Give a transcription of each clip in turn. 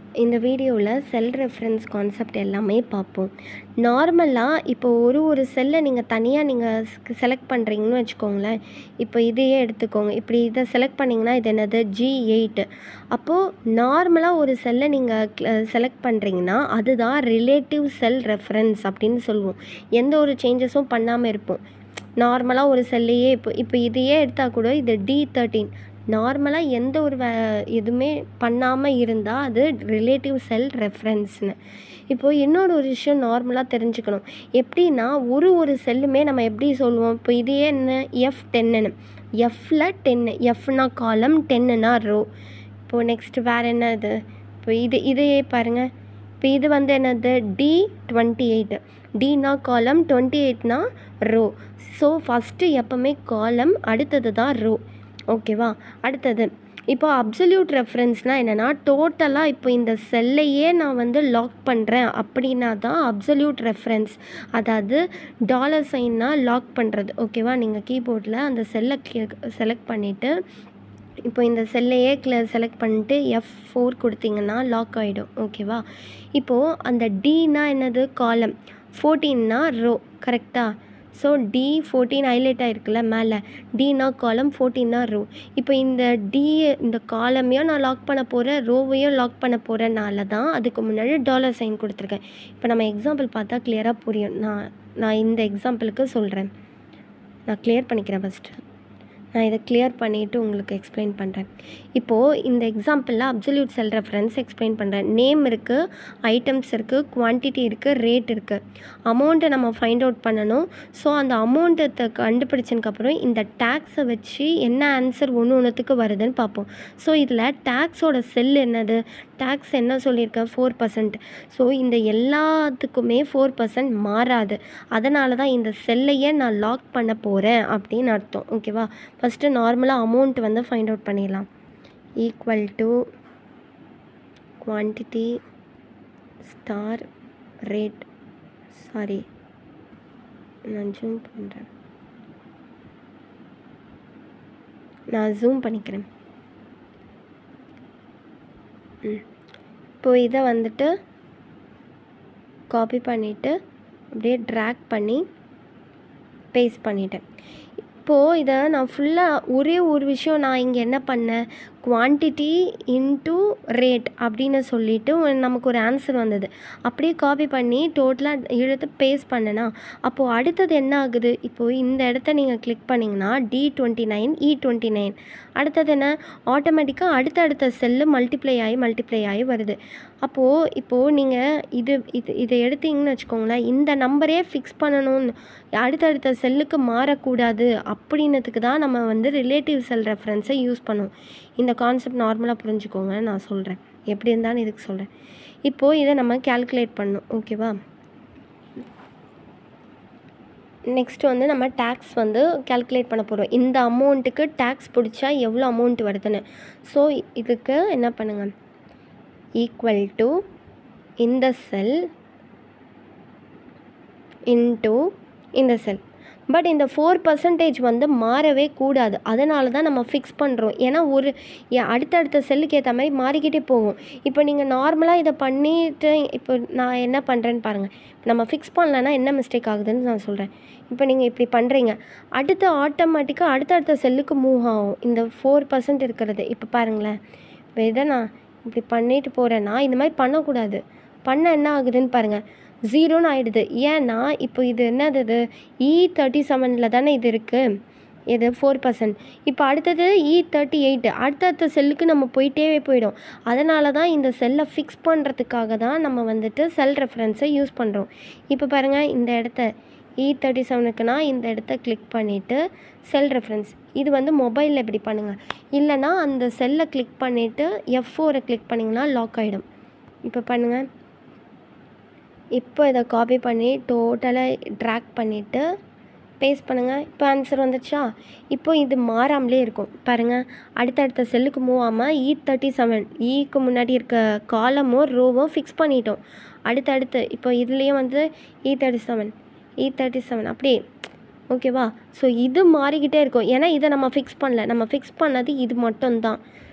இந்த வீடியோவில் செல் reference concept எல்லாமே பார்ப்போம். நார்மலாக இப்போ ஒரு செல்லை நீங்கள் தனியாக செலக்ட் பண்ணுறீங்கன்னு வச்சுக்கோங்களேன். இப்போ இதையே எடுத்துக்கோங்க. இப்படி இதை செலக்ட் பண்ணிங்கன்னா இது என்னது G8. அப்போது நார்மலாக ஒரு செல்லை நீங்கள் செலக்ட் பண்ணுறீங்கன்னா அதுதான் ரிலேட்டிவ் செல் ரெஃபரன்ஸ் அப்படின்னு சொல்லுவோம். எந்த ஒரு சேஞ்சஸும் பண்ணாமல் இருப்போம். நார்மலாக ஒரு செல்லையே இப்போ இதையே எடுத்தால் கூட இது D13. நார்மலாக எந்த ஒரு எதுவுமே பண்ணாமல் இருந்தால் அது ரிலேட்டிவ் செல் ரெஃபரன்ஸ்னு. இப்போது இன்னொரு விஷயம் நார்மலாக தெரிஞ்சுக்கணும். எப்படின்னா ஒரு செல்லுமே நம்ம எப்படி சொல்லுவோம், இப்போ இதையே என்ன F10ன்னு, எஃப்பில் 10, எஃப்னா காலம், 10னா ரோ. இப்போது நெக்ஸ்ட்டு வேறு என்ன இது, இப்போ இதையே பாருங்கள். இப்போ இது வந்து என்னது D28, Dனா காலம், 28னா ரோ. ஸோ ஃபஸ்ட்டு எப்போவுமே காலம், அடுத்தது தான் ரோ. ஓகேவா? அடுத்தது இப்போ அப்சல்யூட் ரெஃபரன்ஸ்னால் என்னென்னா டோட்டலாக இப்போ இந்த செல்லையே நான் வந்து லாக் பண்ணுறேன் அப்படின்னா தான் அப்சல்யூட் ரெஃபரன்ஸ். அதாவது $சைன்னா லாக் பண்ணுறது. ஓகேவா? நீங்கள் கீபோர்டில் அந்த செல்லை செலக்ட் பண்ணிவிட்டு இப்போ இந்த செல்லையே செலக்ட் பண்ணிட்டு F4 கொடுத்தீங்கன்னா லாக் ஆகிடும். ஓகேவா? இப்போது அந்த Dனா என்னது காலம், 14னா ரோ. கரெக்டாக? ஸோ D14 ஹைலைட் ஆகிருக்குல்ல மேலே, Dனா காலம், 14னா ரோ. இப்போ இந்த காலமையும் நான் லாக் பண்ண போகிறேன், ரோவையும் லாக் பண்ண போகிறனால தான் அதுக்கு முன்னாடி $சைன் கொடுத்துருக்கேன். இப்போ நம்ம எக்ஸாம்பிள் பார்த்தா கிளியராக புரியும். நான் இந்த எக்ஸாம்பிளுக்கு சொல்கிறேன். நான் கிளியர் பண்ணிக்கிறேன் ஃபஸ்ட்டு. நான் இதை கிளியர் பண்ணிவிட்டு உங்களுக்கு எக்ஸ்பிளைன் பண்ணுறேன். இப்போது இந்த எக்ஸாம்பிளில் அப்சல்யூட் செல் ரெஃபரன்ஸ் எக்ஸ்பிளைன் பண்ணுறேன். நேம் இருக்குது, ஐட்டம்ஸ் இருக்குது, குவான்டிட்டி இருக்குது, ரேட் இருக்குது. அமௌண்ட்டை நம்ம ஃபைண்ட் அவுட் பண்ணணும். ஸோ அந்த அமௌண்ட்டை கண்டுபிடிச்சதுக்கப்புறம் இந்த டேக்ஸை வச்சு என்ன ஆன்சர் ஒன்றுத்துக்கு வருதுன்னு பார்ப்போம். ஸோ இதில் டேக்ஸோட செல் என்னது, டேக்ஸ் என்ன சொல்லியிருக்கேன், 4%. ஸோ இந்த எல்லாத்துக்குமே 4% மாறாது. அதனால தான் இந்த செல்லையே நான் லாக் பண்ண போகிறேன் அப்படின்னு அர்த்தம். ஓகேவா? ஃபஸ்ட்டு நார்மலாக அமௌண்ட் வந்து ஃபைண்ட் அவுட் பண்ணிடலாம். Equal to quantity star rate. Sorry, நான் ஜூம் பண்ணுறேன். நான் ஜூம் பண்ணிக்கிறேன். இப்போ இதை வந்துட்டு காப்பி பண்ணிவிட்டு அப்படியே ட்ராக் பண்ணி பேஸ்ட் பண்ணிட்டேன். இப்போது இதை நான் ஃபுல்லாக ஒரே ஒரு விஷயம் நான் இங்கே என்ன பண்ணேன், குவான்டிட்டி இன்ட்டு ரேட் அப்படின்னு சொல்லிவிட்டு நமக்கு ஒரு ஆன்சர் வந்தது. அப்படியே காப்பி பண்ணி டோட்டலாக இழுத்து பேஸ்ட் பண்ணேன்னா அப்போது அடுத்தது என்ன ஆகுது, இப்போது இந்த இடத்த நீங்கள் கிளிக் பண்ணிங்கன்னா D29, E29. அடுத்தது என்ன, ஆட்டோமேட்டிக்காக அடுத்தடுத்த செல்லு மல்டிப்ளை ஆகி வருது. இப்போது நீங்கள் இதை எடுத்தீங்கன்னு வச்சுக்கோங்களேன், இந்த நம்பரே ஃபிக்ஸ் பண்ணணும்னு அடுத்தடுத்த செல்லுக்கு மாறக்கூடாது அப்படின்னதுக்கு தான் நம்ம வந்து ரிலேட்டிவ் செல் ரெஃபரன்ஸை யூஸ் பண்ணுவோம். இந்த கான்செப்ட் நார்மலாக புரிஞ்சுக்கோங்க. நான் சொல்கிறேன் எப்படி இருந்தாலும் இதுக்கு சொல்கிறேன். இப்போது இதை நம்ம கேல்குலேட் பண்ணணும். ஓகேவா? நெக்ஸ்ட் வந்து நம்ம டேக்ஸ் வந்து கேல்குலேட் பண்ண போகிறோம். இந்த அமௌண்ட்டுக்கு டேக்ஸ் பிடிச்சா எவ்வளோ அமௌண்ட் வருதுன்னு. ஸோ இதுக்கு என்ன பண்ணுங்கள், ஈக்குவல் டு இந்த செல் இன்ட்டு இந்த செல். பட் இந்த 4% வந்து மாறவே கூடாது. அதனால தான் நம்ம ஃபிக்ஸ் பண்ணுறோம். ஏன்னா அடுத்தடுத்த செல்லுக்கு ஏற்ற மாதிரி மாறிக்கிட்டே போகும். இப்போ நீங்கள் நார்மலாக இதை பண்ணிவிட்டு இப்போ நான் என்ன பண்ணுறேன்னு பாருங்கள். நம்ம ஃபிக்ஸ் பண்ணலன்னா என்ன மிஸ்டேக் ஆகுதுன்னு நான் சொல்கிறேன். இப்போ நீங்கள் இப்படி பண்ணுறீங்க, அடுத்து ஆட்டோமேட்டிக்காக அடுத்தடுத்த செல்லுக்கு மூவ் ஆகும் இந்த 4% இருக்கிறது. இப்போ பாருங்களேன், இப்போ இதை நான் இப்படி பண்ணிட்டு போகிறேன்னா இந்த மாதிரி பண்ணக்கூடாது. பண்ண என்ன ஆகுதுன்னு பாருங்கள், 0ன்னு ஆகிடுது. ஏன்னா இப்போ இது என்னது, இது E37 தானே இது இருக்குது, இது 4%. இப்போ அடுத்தது E38, அடுத்தடுத்த செல்லுக்கு நம்ம போயிடும். அதனால தான் இந்த செல்லை ஃபிக்ஸ் பண்ணுறதுக்காக தான் நம்ம வந்துட்டு செல் ரெஃபரன்ஸை யூஸ் பண்ணுறோம். இப்போ பாருங்கள், இந்த இடத்த E37க்குனா இந்த இடத்த கிளிக் பண்ணிவிட்டு செல் ரெஃபரன்ஸ். இது வந்து மொபைலில் இப்படி பண்ணுங்கள். இல்லைனா அந்த செல்லை கிளிக் பண்ணிவிட்டு F4 கிளிக் பண்ணிங்கன்னா லாக் ஆகிடும். இப்போ பண்ணுங்கள். இப்போ இதை காப்பி பண்ணி டோட்டலாக ட்ராக் பண்ணிவிட்டு பேஸ்ட் பண்ணுங்கள். இப்போ ஆன்சர் வந்துச்சா? இப்போ இது மாறாமலே இருக்கும் பாருங்கள். அடுத்தடுத்த செல்லுக்கு மூவ் ஆகாமல் E37, ஈக்கு முன்னாடி இருக்க காலமும் ரோவும் ஃபிக்ஸ் பண்ணிட்டோம். அடுத்தடுத்து இப்போ இதுலேயும் வந்து E37 அப்படியே. ஓகேவா? ஸோ இது மாறிக்கிட்டே இருக்கும். ஏன்னா இதை நம்ம ஃபிக்ஸ் பண்ணல, நம்ம ஃபிக்ஸ் பண்ணது இது மட்டும்தான்.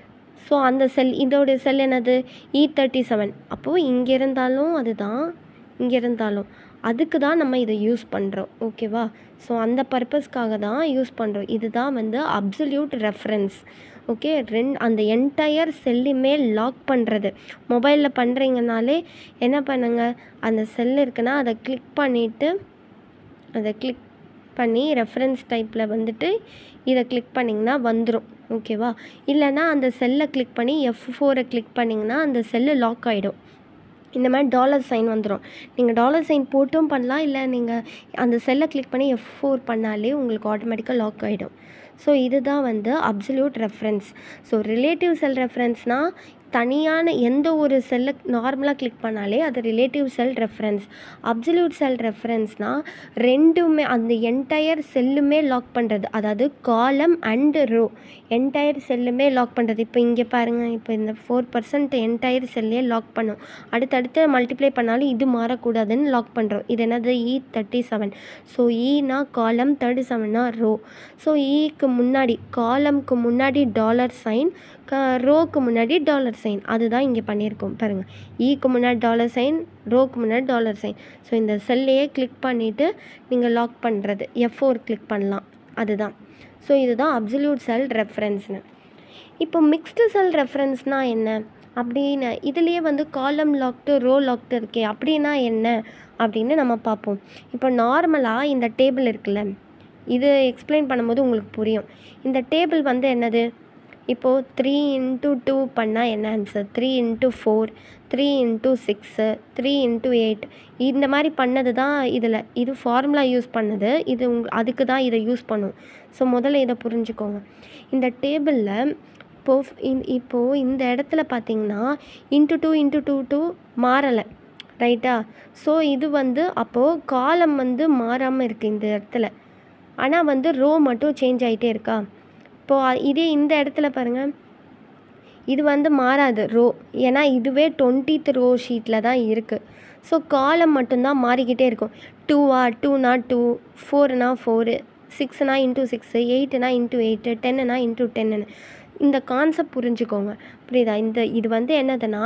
ஸோ அந்த செல் இதோடைய செல் என்னது E37. அப்போது இங்கே இருந்தாலும் அதுதான், இங்கே இருந்தாலும் அதுக்கு தான் நம்ம இதை யூஸ் பண்ணுறோம். ஓகேவா? ஸோ அந்த பர்பஸ்க்காக தான் யூஸ் பண்ணுறோம். இதுதான் வந்து அப்சல்யூட் ரெஃபரன்ஸ். ஓகே, அந்த என்டையர் செல்லுமே லாக் பண்ணுறது. மொபைலில் பண்ணுறீங்கனாலே என்ன பண்ணுங்க, அந்த செல் இருக்குன்னா அதை கிளிக் பண்ணிவிட்டு அதை கிளிக் பண்ணி ரெஃபரன்ஸ் டைப்பில் வந்துட்டு இதை கிளிக் பண்ணிங்கன்னா வந்துடும். ஓகேவா? இல்லைன்னா அந்த செல்லை கிளிக் பண்ணி F4 கிளிக் பண்ணிங்கன்னா அந்த செல்லு லாக் ஆகிடும். இந்த மாதிரி $சைன் வந்துடும். நீங்கள் $சைன் போட்டும் பண்ணலாம், இல்லை நீங்கள் அந்த செல்லை கிளிக் பண்ணி F4 பண்ணாலே உங்களுக்கு ஆட்டோமேட்டிக்காக லாக் ஆகிடும். ஸோ இதுதான் வந்து absolute reference. So relative cell ரெஃபரன்ஸ்னால் தனியான எந்த ஒரு செல்லை நார்மலாக கிளிக் பண்ணாலே அது relative cell reference. Absolute cell ரெஃபரன்ஸ்னால் ரெண்டுமே அந்த என்டையர் செல்லுமே லாக் பண்ணுறது. அதாவது காலம் அண்டு ரோ என்டையர் செல்லுமே லாக் பண்ணுறது. இப்போ இங்கே பாருங்கள், இப்போ இந்த 4% என்டையர் செல்லே லாக் பண்ணும். அடுத்தடுத்து மல்டிப்ளை பண்ணாலும் இது மாறக்கூடாதுன்னு லாக் பண்ணுறோம். இது என்னது E37. ஸோ ஈனா காலம், 37னா ரோ. ஸோ ஈக்கு முன்னாடி காலம்க்கு முன்னாடி $சைன், ரோக்கு முன்னாடி $சைன். அதுதான் இங்கே பண்ணியிருக்கோம் பாருங்கள். ஈக்கு முன்னாடி $சைன், ரோக்கு முன்னாடி $சைன். ஸோ இந்த செல்லையே கிளிக் பண்ணிவிட்டு நீங்கள் லாக் பண்ணுறது. F4 கிளிக் பண்ணலாம். அதுதான். ஸோ இதுதான் அப்சல்யூட் செல் ரெஃபரன்ஸ்னு. இப்போ மிக்ஸ்டு செல் ரெஃபரன்ஸ்னால் என்ன அப்படின்னு இதுலேயே வந்து காலம் லாக்டு, ரோ லாக்டு இருக்கே, அப்படின்னா என்ன அப்படின்னு நம்ம பார்ப்போம். இப்போ நார்மலாக இந்த டேபிள் இருக்குல்ல, இது எக்ஸ்பிளைன் பண்ணும்போது உங்களுக்கு புரியும். இந்த டேபிள் வந்து என்னது, இப்போது 3 × 2 பண்ணால் என்ன ஆன்சர், 3 × 4, 3 × 6, 3 × 8 இந்த மாதிரி பண்ணது தான் இதில். இது ஃபார்முலா யூஸ் பண்ணது, இது அதுக்கு தான் இதை யூஸ் பண்ணும். ஸோ முதல்ல இதை புரிஞ்சுக்கோங்க. இந்த டேபிளில் இப்போது இந்த இடத்துல பார்த்தீங்கன்னா ×2 × 2 மாறலை, ரைட்டா? ஸோ இது வந்து அப்போது காலம் வந்து மாறாமல் இருக்குது இந்த இடத்துல, ஆனால் வந்து ரோ மட்டும் சேஞ்ச் ஆகிட்டே இருக்கா. இப்போது இதே இந்த இடத்துல பாருங்கள், இது வந்து மாறாது ரோ, ஏன்னா இதுவே 20th ரோ ஷீட்டில் தான் இருக்குது. ஸோ காலம் மட்டும்தான் மாறிக்கிட்டே இருக்கும். 2 2னா 2, 4னா 4, 6னா × 6, 8னா × 8, 10னா × 10. இந்த கான்செப்ட் புரிஞ்சுக்கோங்க, புரியுதா? இது வந்து என்னதுன்னா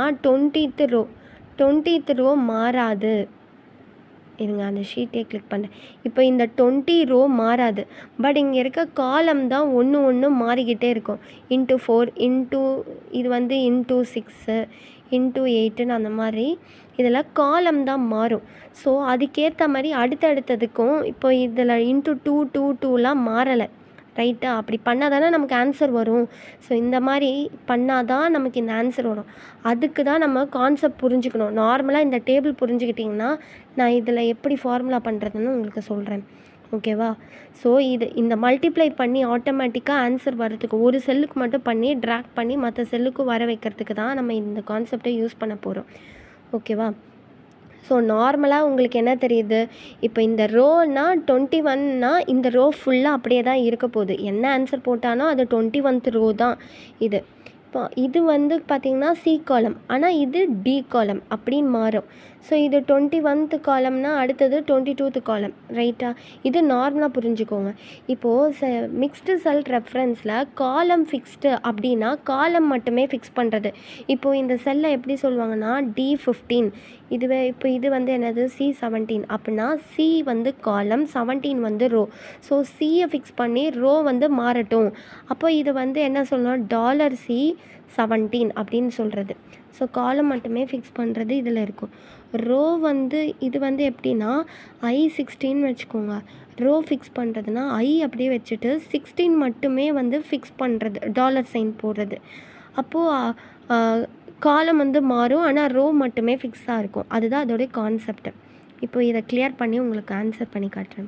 20th ரோ மாறாது. இருங்க, அந்த ஷீட்டே கிளிக் பண்ணுறேன். இப்போ இந்த 20 ரோ மாறாது, பட் இங்கே இருக்க காலம் தான் ஒன்று மாறிக்கிட்டே இருக்கும். ×4 இது வந்து ×6 ×8ன்னு அந்த மாதிரி இதில் காலம் தான் மாறும். ஸோ அதுக்கேற்ற மாதிரி அடுத்தடுத்ததுக்கும் இப்போ இதில் ×2 2 2லாம் மாறலை, ரைட்டா? அப்படி பண்ணால் தானே நமக்கு ஆன்சர் வரும். ஸோ இந்த மாதிரி பண்ணால் தான் நமக்கு இந்த ஆன்சர் வரும். அதுக்கு தான் நம்ம கான்செப்ட் புரிஞ்சுக்கணும். நார்மலாக இந்த டேபிள் புரிஞ்சுக்கிட்டிங்கன்னா நான் இதில் எப்படி ஃபார்முலா பண்ணுறதுன்னு உங்களுக்கு சொல்கிறேன். ஓகேவா? ஸோ இந்த மல்டிப்ளை பண்ணி ஆட்டோமேட்டிக்காக ஆன்சர் வர்றதுக்கு, ஒரு செல்லுக்கு மட்டும் பண்ணி ட்ராக் பண்ணி மற்ற செல்லுக்கும் வர வைக்கிறதுக்கு தான் நம்ம இந்த கான்செப்டை யூஸ் பண்ண போகிறோம். ஓகேவா? ஸோ நார்மலாக உங்களுக்கு என்ன தெரியுது, இப்போ இந்த ரோனா 21னா இந்த ரோ ஃபுல்லாக அப்படியே தான் இருக்க போகுது. என்ன ஆன்சர் போட்டானோ அது 21th ரோ தான் இது. இப்போ இது வந்து பார்த்திங்கன்னா சி காலம், ஆனால் இது டி காலம் அப்படின்னு மாறும். ஸோ இது 21th காலம்னா அடுத்தது 22th காலம், ரைட்டா? இது நார்மலாக புரிஞ்சுக்கோங்க. இப்போது மிக்ஸ்டு செல் ரெஃபரன்ஸில் காலம் ஃபிக்ஸ்டு அப்படின்னா காலம் மட்டுமே ஃபிக்ஸ் பண்ணுறது. இப்போது இந்த செல்லை எப்படி சொல்லுவாங்கன்னா D15, இதுவே இப்போ இது வந்து என்னது C17 அப்படின்னா C வந்து காலம், 17 வந்து ரோ. ஸோ சியை ஃபிக்ஸ் பண்ணி ரோ வந்து மாறட்டும். அப்போ இது வந்து என்ன சொல்லணும், $C17 அப்படின்னு சொல்கிறது. ஸோ காலம் மட்டுமே ஃபிக்ஸ் பண்ணுறது இதில் இருக்கும். ரோ வந்து இது வந்து எப்படின்னா I16 வச்சுக்கோங்க. ரோ ஃபிக்ஸ் பண்ணுறதுனா I அப்படியே வச்சுட்டு 16 மட்டுமே வந்து ஃபிக்ஸ் பண்ணுறது, $சைன் போடுறது. அப்போது காலம் வந்து மாறும், ஆனால் ரோ மட்டுமே ஃபிக்ஸாக இருக்கும். அதுதான் அதோடைய கான்செப்ட். இப்போ இதை கிளியர் பண்ணி உங்களுக்கு ஆன்சர் பண்ணி காட்டுறேன்.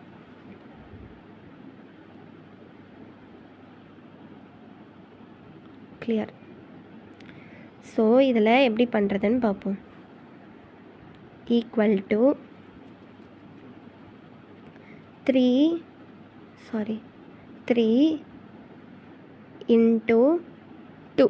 கிளியர். ஸோ இதில் எப்படி பண்ணுறதுன்னு பார்ப்போம். ஈக்குவல் டு 3 × 2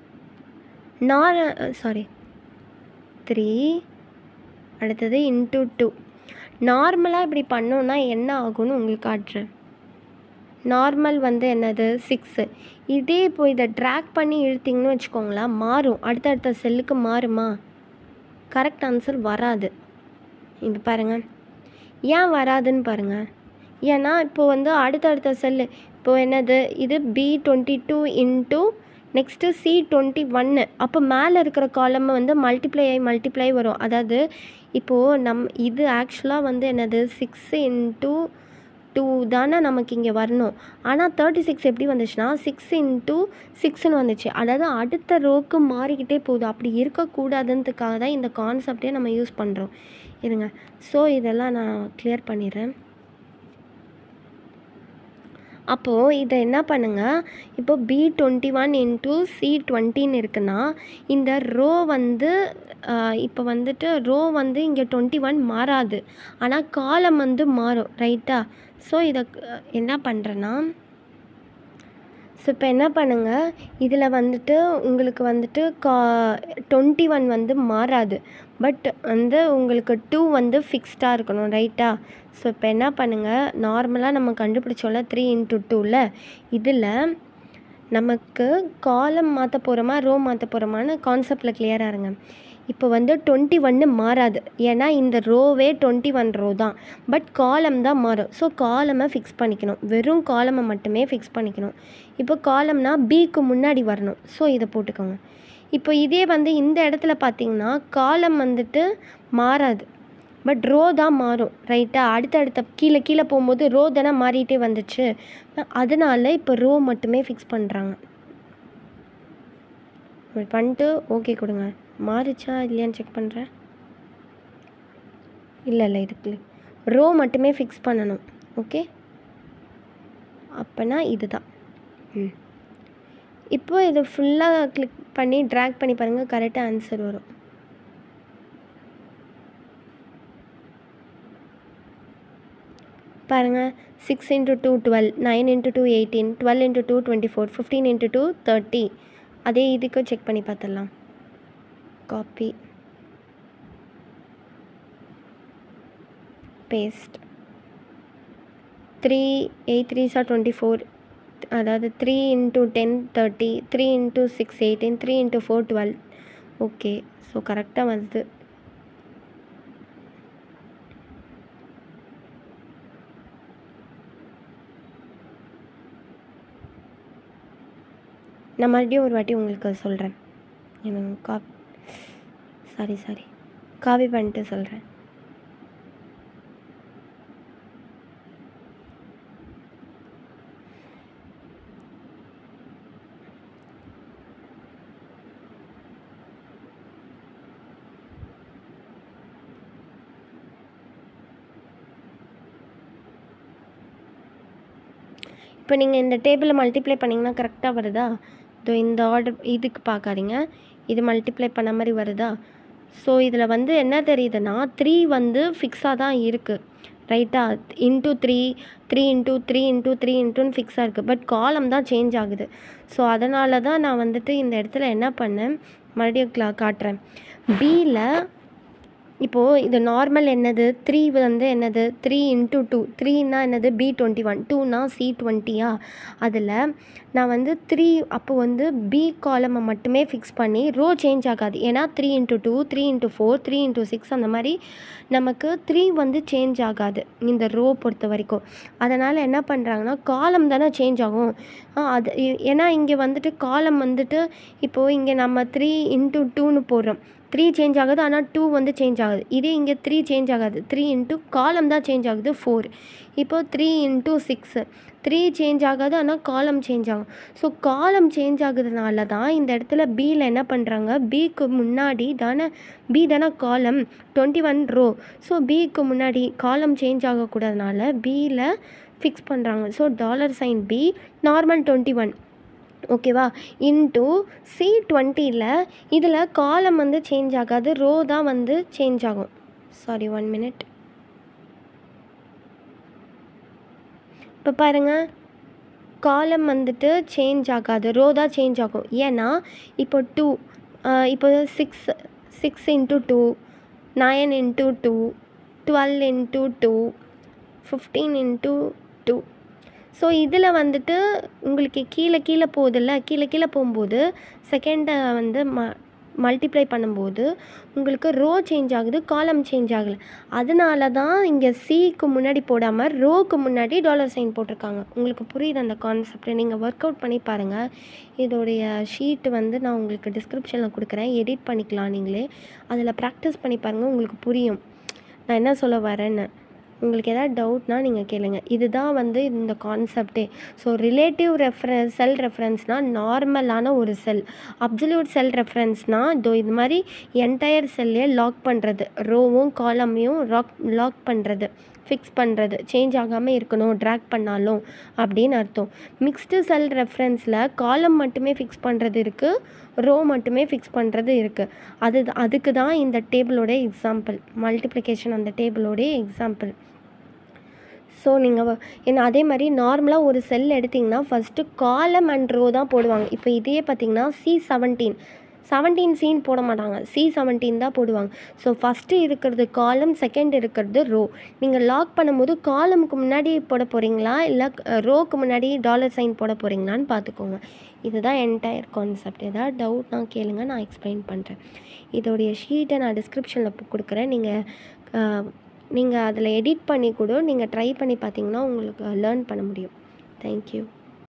3 அடுத்தது × 2. நார்மலாக இப்படி பண்ணோன்னா என்ன ஆகும்னு உங்களுக்கு காட்டுறேன். நார்மல் வந்து என்னது 6. இதே இப்போ இதை ட்ராக் பண்ணி இழுத்திங்கன்னு வச்சுக்கோங்களேன், மாறும். அடுத்தடுத்த செல்லுக்கு மாறுமா? கரெக்ட் ஆன்சர் வராது. இது பாருங்கள், ஏன் வராதுன்னு பாருங்கள். ஏன்னா இப்போ வந்து அடுத்தடுத்த செல்லு இப்போ என்னது, இது B22 இன்ட்டு நெக்ஸ்ட்டு C21. அப்போ மேலே இருக்கிற காலம் வந்து மல்டிப்ளை வரும். அதாவது இப்போது இது ஆக்சுவலாக வந்து என்னது 6 இன்ட்டு 2 தானே நமக்கு இங்கே வரணும். ஆனால் 36 எப்படி வந்துச்சுன்னா 6 இன்ட்டு 6ன்னு வந்துச்சு. அதாவது அடுத்த ரோக்கு மாறிக்கிட்டே போகுது. அப்படி இருக்கக்கூடாதுன்றதுக்காக தான் இந்த கான்செப்டே நம்ம யூஸ் பண்ணுறோம். இருங்க, ஸோ இதெல்லாம் நான் கிளியர் பண்ணிடுறேன். அப்போது இதை என்ன பண்ணுங்கள், இப்போ B21 இன்ட்டு C20ன்னு இருக்குன்னா இந்த ரோ வந்து இப்போ வந்துட்டு ரோ வந்து இங்கே 21 மாறாது, ஆனால் காலம் வந்து மாறும். ரைட்டா? ஸோ இதை என்ன பண்ணுறேன்னா, ஸோ இப்போ என்ன பண்ணுங்கள், இதில் வந்துட்டு உங்களுக்கு வந்துட்டு 21 வந்து மாறாது, பட் வந்து உங்களுக்கு 2 வந்து ஃபிக்ஸ்டாக இருக்கணும். ரைட்டா? ஸோ இப்போ என்ன பண்ணுங்கள், நார்மலாக நம்ம கண்டுபிடிச்சோம்ல 3 இன்ட்டு 2ல், இதில் நமக்கு காலம் மாற்ற போகிறோமா ரோ மாற்ற போகிறோமான்னு கான்செப்டில் கிளியராக இருங்க. இப்போ வந்து 21 மாறாது, ஏன்னா இந்த ரோவே 21 ரோ தான், பட் காலம் தான் மாறும். ஸோ காலமை ஃபிக்ஸ் பண்ணிக்கணும், வெறும் காலமை மட்டுமே ஃபிக்ஸ் பண்ணிக்கணும். இப்போ காலம்னா பிக்கு முன்னாடி வரணும். ஸோ இதை போட்டுக்கோங்க. இப்போ இதே வந்து இந்த இடத்துல பார்த்திங்கன்னா காலம் வந்துட்டு மாறாது, பட் ரோ தான் மாறும். ரைட்டா? அடுத்தடுத்த கீழே போகும்போது ரோ தானே மாறிட்டே வந்துச்சு, அதனால இப்போ ரோ மட்டுமே ஃபிக்ஸ் பண்ணுறாங்க. பண்ணிட்டு ஓகே கொடுங்க. மாறிச்சா இல்லையான்னு செக் பண்ணுறேன். இல்லை இதுக்கு ரோ மட்டுமே ஃபிக்ஸ் பண்ணணும். ஓகே, அப்போனா இதுதான். இப்போ இதை ஃபுல்லாக கிளிக் பண்ணி ட்ராக் பண்ணி பாருங்கள், கரெக்டாக ஆன்சர் வரும். பாருங்கள், 6 இன்ட்டு 2 12, 9 இன்ட்டு 2 18, 12 இன்ட்டு 2 24, 15 இன்ட்டு 2 30. அதே இதுக்கும் செக் பண்ணி பார்த்துடலாம். Copy paste. 3 8 3s are 24, அதாவது 3 into 10 30, 3 into 6 18, 3 into 4 12. Okay, so கரெக்டாக வருது. நான் மறுபடியும் ஒரு வாட்டி உங்களுக்கு சொல்கிறேன். எனக்கு சாரி காப்பி பண்ணிட்டு சொல்கிறேன். இப்போ நீங்கள் இந்த டேபிளை மல்டிப்ளை பண்ணிங்கன்னா கரெக்டாக வருதா? இதோ இந்த ஆர்டர் இதுக்கு பார்க்காதீங்க, இது மல்டிப்ளை பண்ண மாதிரி வருதா? ஸோ இதில் வந்து என்ன தெரியுதுன்னா 3 வந்து ஃபிக்ஸாக தான் இருக்குது. ரைட்டா? இன்ட்டு 3 3 இன்ட்டு 3 இன்ட்டு 3 இன்ட்டுன்னு ஃபிக்ஸாக இருக்குது, பட் காலம் தான் சேஞ்ச் ஆகுது. ஸோ அதனால தான் நான் வந்துட்டு இந்த இடத்துல என்ன பண்ணேன், மறுபடியும் காட்டுறேன். பியில் இப்போது இது நார்மல் என்னது 3 வந்து என்னது 3 இன்ட்டு 2, 3னா என்னது B21, 2னா C20. அதில் நான் வந்து 3 அப்போ வந்து பி காலமை மட்டுமே ஃபிக்ஸ் பண்ணி ரோ சேஞ்ச் ஆகாது. ஏன்னா 3 இன்ட்டு 2 3 இன்ட்டு 4 3 இன்ட்டு 6 அந்த மாதிரி நமக்கு 3 வந்து சேஞ்ச் ஆகாது இந்த ரோ பொறுத்த வரைக்கும். அதனால் என்ன பண்ணுறாங்கன்னா காலம் தானே சேஞ்ச் ஆகும். அது ஏன்னா இங்கே வந்துட்டு காலம் வந்துட்டு இப்போது இங்கே நம்ம 3 இன்ட்டு 2ன்னு போடுறோம், 3 சேஞ்ச் ஆகுது, ஆனால் 2 வந்து சேஞ்ச் ஆகுது. இதே இங்கே 3 சேஞ்ச் ஆகாது, 3 இன்ட்டு காலம் தான் சேஞ்ச் ஆகுது 4. இப்போது 3 இன்ட்டு 6 3 சேஞ்ச் ஆகாது, ஆனால் காலம் சேஞ்ச் ஆகும். ஸோ காலம் சேஞ்ச் ஆகுதுனால தான் இந்த இடத்துல பியில் என்ன பண்ணுறாங்க, பிக்கு முன்னாடி தானே பி தானே காலம் 21 ரோ. ஸோ பிக்கு முன்னாடி காலம் சேஞ்ச் ஆகக்கூடாதுனால பியில் ஃபிக்ஸ் பண்ணுறாங்க. ஸோ $B நார்மல் 21 ஓகேவா இன்ட்டு C20ல் இதில் காலம் வந்து சேஞ்ச் ஆகாது, ரோ தான் வந்து சேஞ்ச் ஆகும். Sorry 1 minute. இப்போ பாருங்கள், காலம் வந்துட்டு சேஞ்ச் ஆகாது, ரோ தான் சேஞ்ச் ஆகும். ஏன்னா இப்போ 2 இப்போ 6 into 2 9 into 2 12 into 2 15 into 2. So இதில் வந்துட்டு உங்களுக்கு கீழே போகுதுல்ல, கீழே போகும்போது செகண்டை வந்து மல்டிப்ளை பண்ணும்போது உங்களுக்கு ரோ சேஞ்ச் ஆகுது, காலம் சேஞ்ச் ஆகலை. அதனால தான் இங்கே சிக்கு முன்னாடி போடாமல் ரோக்கு முன்னாடி $sign போட்டிருக்காங்க. உங்களுக்கு புரியுது அந்த கான்செப்ட்? நீங்கள் ஒர்க் அவுட் பண்ணி பாருங்கள். இதோடைய ஷீட்டு வந்து நான் உங்களுக்கு டிஸ்கிரிப்ஷனில் கொடுக்குறேன், எடிட் பண்ணிக்கலாம் நீங்களே. அதில் ப்ராக்டிஸ் பண்ணி பாருங்கள், உங்களுக்கு புரியும் நான் என்ன சொல்ல வரேன்னு. உங்களுக்கு எதாவது டவுட்னால் நீங்கள் கேளுங்க. இதுதான் வந்து இந்த கான்செப்டே. ஸோ ரிலேட்டிவ் செல் ரெஃபரன்ஸ்னால் நார்மலான ஒரு செல். அப்சல்யூட் செல் ரெஃபரன்ஸ்னால் இது மாதிரி என்டையர் செல்லே லாக் பண்ணுறது, ரோவும் காலமையும் லாக் பண்ணுறது, ஃபிக்ஸ் பண்ணுறது, சேஞ்ச் ஆகாமல் இருக்கணும் ட்ராக் பண்ணாலும் அப்படின்னு அர்த்தம். மிக்ஸ்டு செல் ரெஃபரன்ஸில் காலம் மட்டுமே ஃபிக்ஸ் பண்ணுறது இருக்குது, ரோ மட்டுமே ஃபிக்ஸ் பண்ணுறது இருக்குது. அதுக்கு தான் இந்த டேபிளோட எக்ஸாம்பிள், மல்டிப்ளிகேஷன் அந்த டேபிளோடைய எக்ஸாம்பிள். ஸோ நீங்கள் அதே மாதிரி நார்மலாக ஒரு செல் எடுத்திங்கன்னா ஃபஸ்ட்டு காலம் அண்ட் ரோ தான் போடுவாங்க. இப்போ இதையே பார்த்திங்கன்னா C17 போட மாட்டாங்க, C17 தான் போடுவாங்க. ஸோ ஃபஸ்ட்டு இருக்கிறது காலம், செகண்ட் இருக்கிறது ரோ. நீங்கள் லாக் பண்ணும்போது காலமுக்கு முன்னாடி போட போகிறீங்களா இல்லை ரோக்கு முன்னாடி $sign போட போகிறீங்களான்னு பார்த்துக்கோங்க. இதுதான் என்டையர் கான்செப்ட். ஏதாவது டவுட்னால் கேளுங்க, நான் எக்ஸ்பிளைன் பண்ணுறேன். இதோடைய ஷீட்டை நான் டிஸ்கிரிப்ஷனில் கொடுக்குறேன். நீங்கள் அதில் எடிட் பண்ணி கூட நீங்கள் ட்ரை பண்ணி பார்த்தீங்கன்னா உங்களுக்கு லேர்ன் பண்ண முடியும். தேங்க்யூ.